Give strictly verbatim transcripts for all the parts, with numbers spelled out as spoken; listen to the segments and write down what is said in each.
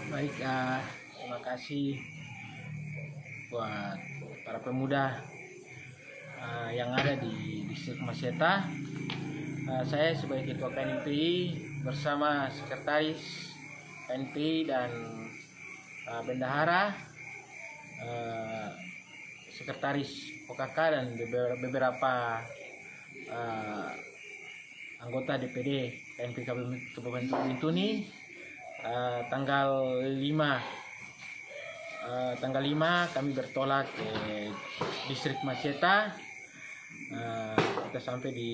Baik, uh, terima kasih buat para pemuda uh, yang ada di distrik Maseta. Uh, saya sebagai Ketua K N P I bersama Sekretaris K N P I dan uh, Bendahara, uh, Sekretaris O K K dan beberapa uh, anggota D P D K N P I Kabupaten Bintuni. Uh, tanggal lima uh, tanggal lima kami bertolak ke distrik Maseta. Uh, kita sampai di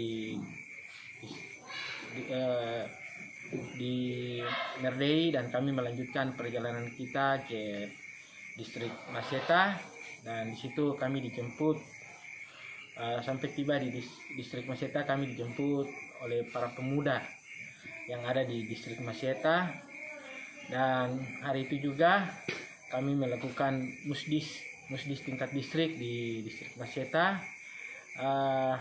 di, uh, di Merdei dan kami melanjutkan perjalanan kita ke distrik Maseta, dan di situ kami dijemput uh, sampai tiba di distrik Maseta. Kami dijemput oleh para pemuda yang ada di distrik Maseta. Dan hari itu juga kami melakukan musdis musdis tingkat distrik di distrik Maseta. Uh,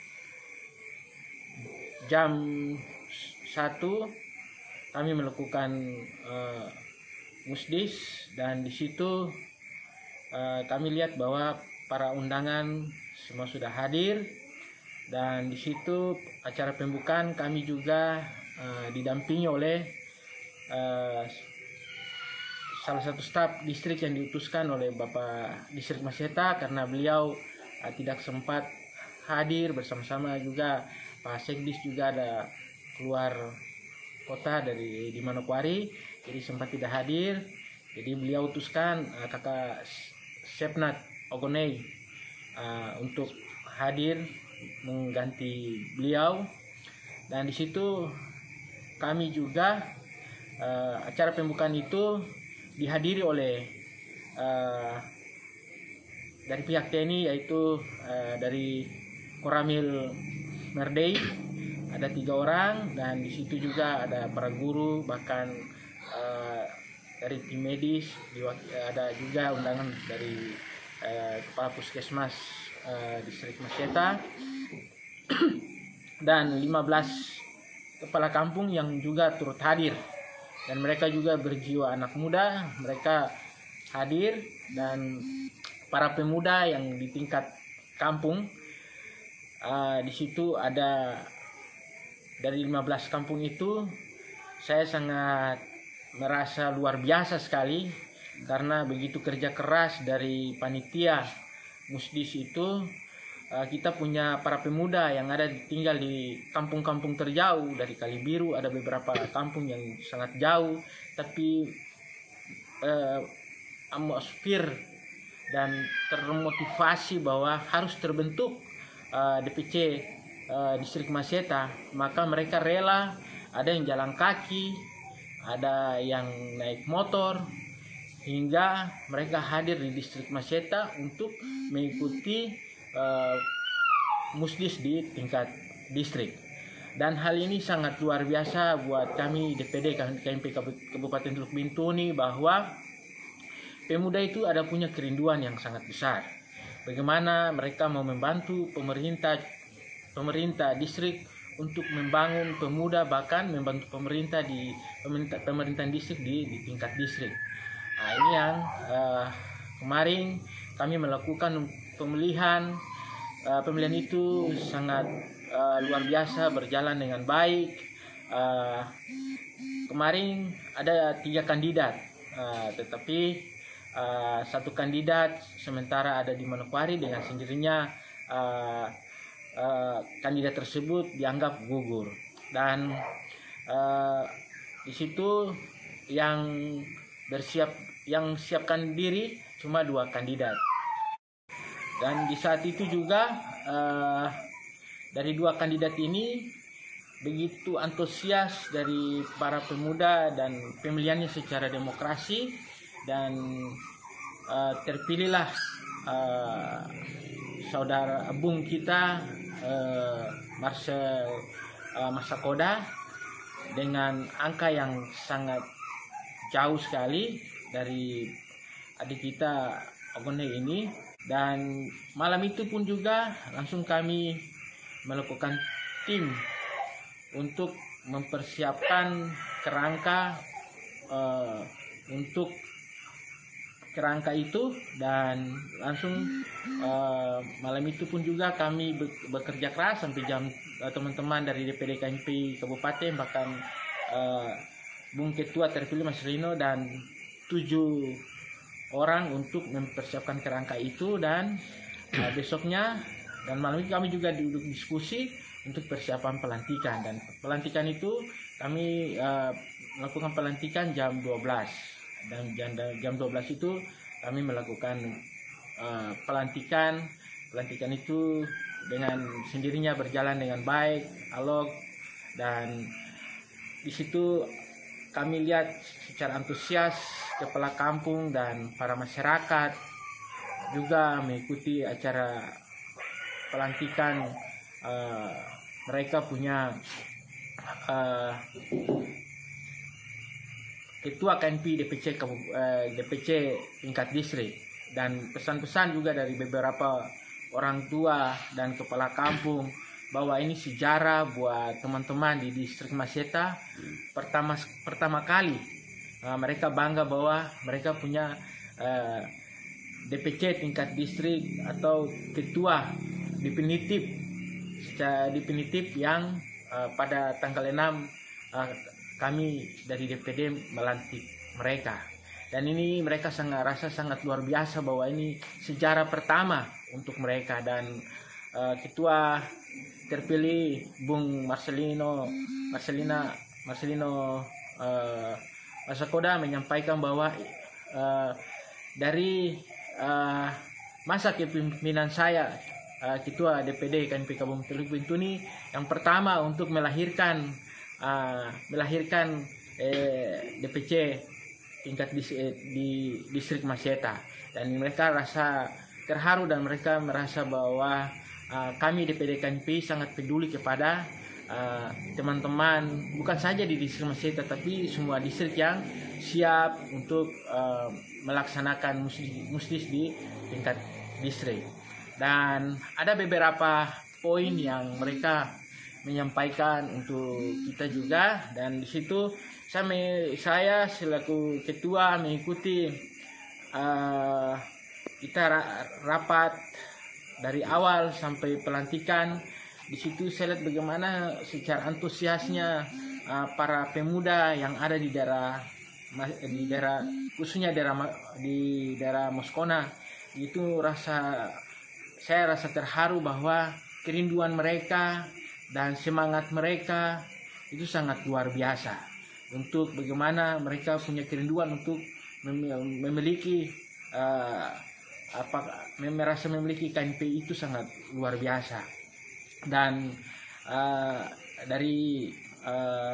jam satu kami melakukan uh, musdis, dan di situ uh, kami lihat bahwa para undangan semua sudah hadir, dan di situ acara pembukaan kami juga uh, didampingi oleh Uh, salah satu staf distrik yang diutuskan oleh Bapak Distrik Maseta, karena beliau uh, tidak sempat hadir. Bersama-sama juga Pak Sekdis juga ada keluar kota dari di Manokwari, jadi sempat tidak hadir. Jadi beliau utuskan uh, kakak Sepnat Ogonei uh, untuk hadir mengganti beliau, dan di situ kami juga Uh, acara pembukaan itu dihadiri oleh uh, dari pihak T N I, yaitu uh, dari Koramil Merdei ada tiga orang, dan di situ juga ada para guru, bahkan uh, dari tim medis, ada juga undangan dari uh, Kepala Puskesmas uh, Distrik Maseta dan lima belas kepala kampung yang juga turut hadir. Dan mereka juga berjiwa anak muda, mereka hadir, dan para pemuda yang di tingkat kampung, uh, di situ ada dari lima belas kampung itu, saya sangat merasa luar biasa sekali, karena begitu kerja keras dari panitia musdis itu. Uh, kita punya para pemuda yang ada tinggal di kampung-kampung terjauh. Dari Kalibiru ada beberapa kampung yang sangat jauh, tapi uh, atmosfer dan termotivasi bahwa harus terbentuk uh, D P C uh, Distrik Maseta, maka mereka rela, ada yang jalan kaki, ada yang naik motor, hingga mereka hadir di Distrik Maseta untuk mengikuti Uh, musdis di tingkat distrik. Dan hal ini sangat luar biasa buat kami D P D K N P I Kabupaten Teluk Bintuni, bahwa pemuda itu ada punya kerinduan yang sangat besar, bagaimana mereka mau membantu pemerintah pemerintah distrik untuk membangun pemuda, bahkan membantu pemerintah di pemerintah pemerintahan distrik di, di tingkat distrik. Nah, ini yang uh, kemarin kami melakukan pemilihan. Uh, pemilihan itu sangat uh, luar biasa, berjalan dengan baik. Uh, kemarin ada tiga kandidat, uh, tetapi uh, satu kandidat sementara ada di Manokwari, dengan sendirinya uh, uh, kandidat tersebut dianggap gugur. Dan uh, di situ yang bersiap yang siapkan diri cuma dua kandidat. Dan di saat itu juga uh, dari dua kandidat ini begitu antusias dari para pemuda, dan pemilihannya secara demokrasi, dan uh, terpilihlah uh, saudara Bung kita uh, Marcel uh, Masakoda dengan angka yang sangat jauh sekali dari adik kita Ogonei ini. Dan malam itu pun juga langsung kami melakukan tim untuk mempersiapkan kerangka uh, untuk kerangka itu, dan langsung uh, malam itu pun juga kami bekerja keras sampai jam uh, teman-teman dari D P D K M P Kabupaten, bahkan uh, Bung Ketua terpilih Mas Rino dan tujuh orang untuk mempersiapkan kerangka itu, dan uh, besoknya dan malam itu kami juga duduk diskusi untuk persiapan pelantikan, dan pelantikan itu kami uh, melakukan pelantikan jam dua belas, dan jam dua belas itu kami melakukan uh, pelantikan pelantikan itu dengan sendirinya berjalan dengan baik, alog, dan di situ kami lihat secara antusias kepala kampung dan para masyarakat juga mengikuti acara pelantikan. Uh, mereka punya uh, ketua K N P D P C uh, D P C tingkat distrik, dan pesan-pesan juga dari beberapa orang tua dan kepala kampung bahwa ini sejarah buat teman-teman di distrik Maseta. Pertama pertama kali uh, mereka bangga bahwa mereka punya uh, D P C tingkat distrik atau ketua definitif secara definitif yang uh, pada tanggal enam uh, kami dari D P D melantik mereka, dan ini mereka sangat rasa sangat luar biasa bahwa ini sejarah pertama untuk mereka. Dan uh, ketua terpilih Bung Marcelino Marcelina Marcelino uh, Masakoda menyampaikan bahwa uh, dari uh, masa kepemimpinan saya, Uh, Ketua D P D K N P Kabupaten Teluk Bintuni yang pertama untuk melahirkan uh, melahirkan eh, D P C tingkat di, di distrik Maseta, dan mereka rasa terharu dan mereka merasa bahwa uh, kami D P D K N P sangat peduli kepada teman-teman uh, bukan saja di distrik Maseta tapi semua distrik yang siap untuk uh, melaksanakan muslis, muslis di tingkat distrik. Dan ada beberapa poin yang mereka menyampaikan untuk kita juga, dan di situ saya me, saya selaku ketua mengikuti uh, kita rapat dari awal sampai pelantikan. Di situ saya lihat bagaimana secara antusiasnya uh, para pemuda yang ada di daerah di daerah khususnya daerah di daerah Moskona itu rasa saya rasa terharu bahwa kerinduan mereka dan semangat mereka itu sangat luar biasa, untuk bagaimana mereka punya kerinduan untuk memiliki uh, apa merasa memiliki K N P itu sangat luar biasa. Dan uh, dari uh,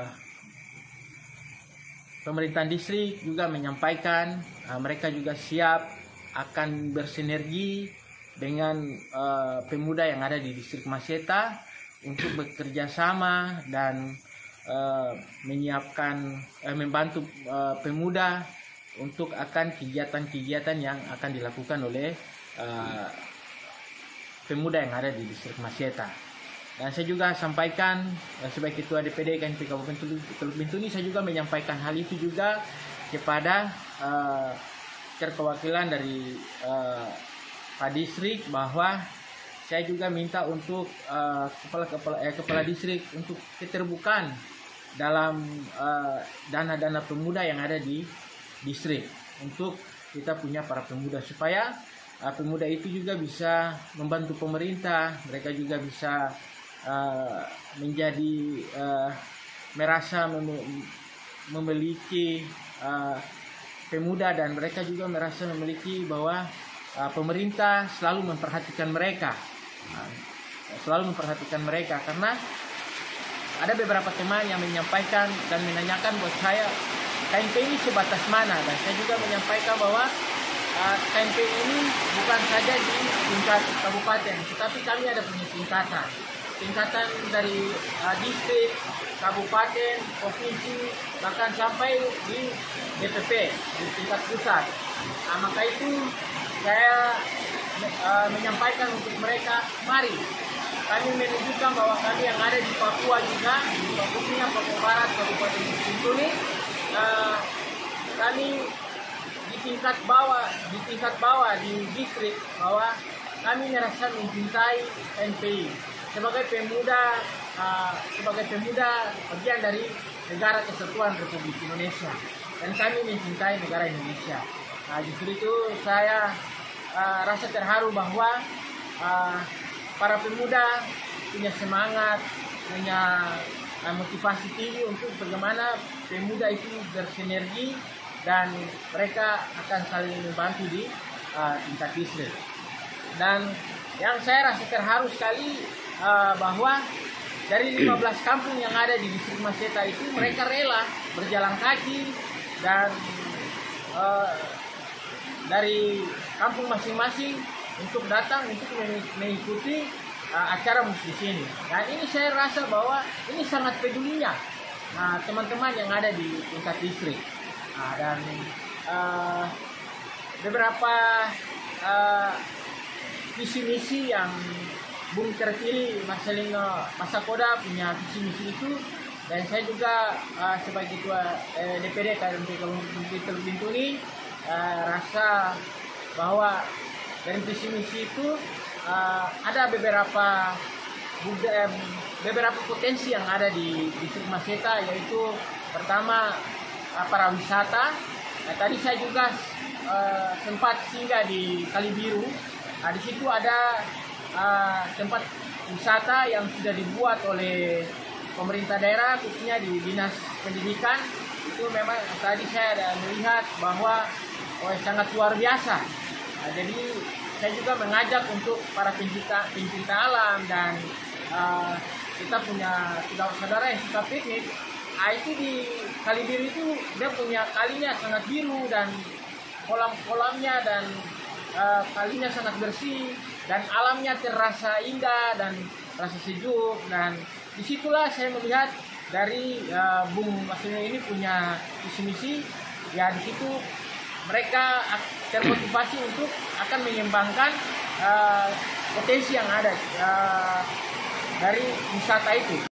pemerintahan distrik juga menyampaikan uh, mereka juga siap akan bersinergi dengan uh, pemuda yang ada di distrik Maseta untuk bekerja sama dan uh, menyiapkan uh, membantu uh, pemuda untuk akan kegiatan-kegiatan yang akan dilakukan oleh uh, pemuda yang ada di distrik Maseta. Dan saya juga sampaikan uh, sebagai ketua D P D K N P Kabupaten Teluk Bintuni, saya juga menyampaikan hal itu juga kepada uh, perwakilan dari uh, Pak Distrik, bahwa saya juga minta untuk uh, kepala kepala eh, kepala distrik untuk keterbukaan dalam uh, dana-dana pemuda yang ada di distrik, untuk kita punya para pemuda supaya uh, pemuda itu juga bisa membantu pemerintah, mereka juga bisa uh, menjadi uh, merasa mem memiliki uh, pemuda, dan mereka juga merasa memiliki bahwa Uh, pemerintah selalu memperhatikan mereka, uh, selalu memperhatikan mereka karena ada beberapa teman yang menyampaikan dan menanyakan buat saya K N P ini sebatas mana, dan saya juga menyampaikan bahwa uh, K N P ini bukan saja di tingkat kabupaten, tetapi kami ada punya tingkatan, tingkatan dari uh, distrik, kabupaten, provinsi, bahkan sampai di D P P di tingkat pusat. Nah, maka itu saya uh, menyampaikan untuk mereka, mari kami menunjukkan bahwa kami yang ada di Papua juga, di Papua, Papua Barat, Kabupaten Bintuni, uh, kami tingkat bawah di tingkat bawah di distrik bahwa kami merasa mencintai N P I sebagai pemuda uh, sebagai pemuda bagian dari Negara Kesatuan Republik Indonesia, dan kami mencintai negara Indonesia. Nah, justru itu saya uh, rasa terharu bahwa uh, para pemuda punya semangat, punya uh, motivasi tinggi untuk bagaimana pemuda itu bersinergi dan mereka akan saling membantu di uh, tingkat distrik. Dan yang saya rasa terharu sekali uh, bahwa dari lima belas kampung yang ada di distrik Maseta itu mereka rela berjalan kaki dan uh, dari kampung masing-masing untuk datang untuk mengikuti uh, acara musik di sini. Dan ini saya rasa bahwa ini sangat pedulinya uh, teman-teman yang ada di tingkat distrik. Uh, dan uh, beberapa uh, visi misi yang Bung terpilih Marcelino Masakoda punya visi misi itu, dan saya juga uh, sebagai ketua uh, D P D K M P Kabupaten Teluk Bintuni uh, rasa bahwa dari visi misi itu uh, ada beberapa budaya, beberapa potensi yang ada di distrik Maseta, yaitu pertama uh, para wisata. Nah, tadi saya juga uh, sempat singgah di Kalibiru. Nah, di situ ada Uh, tempat wisata yang sudah dibuat oleh pemerintah daerah, khususnya di Dinas Pendidikan. Itu memang tadi saya ada melihat bahwa oh, sangat luar biasa. Nah, jadi saya juga mengajak untuk para pencinta, pencinta alam dan uh, kita punya saudara-saudara yang suka piknik. Nah, itu di Kalibiru itu dia punya kalinya sangat biru dan kolam-kolamnya dan uh, kalinya sangat bersih. Dan alamnya terasa indah dan rasa sejuk, dan disitulah saya melihat dari uh, Bung Marcelino ini punya visi misi. Ya, di situ mereka termotivasi untuk akan mengembangkan uh, potensi yang ada uh, dari wisata itu.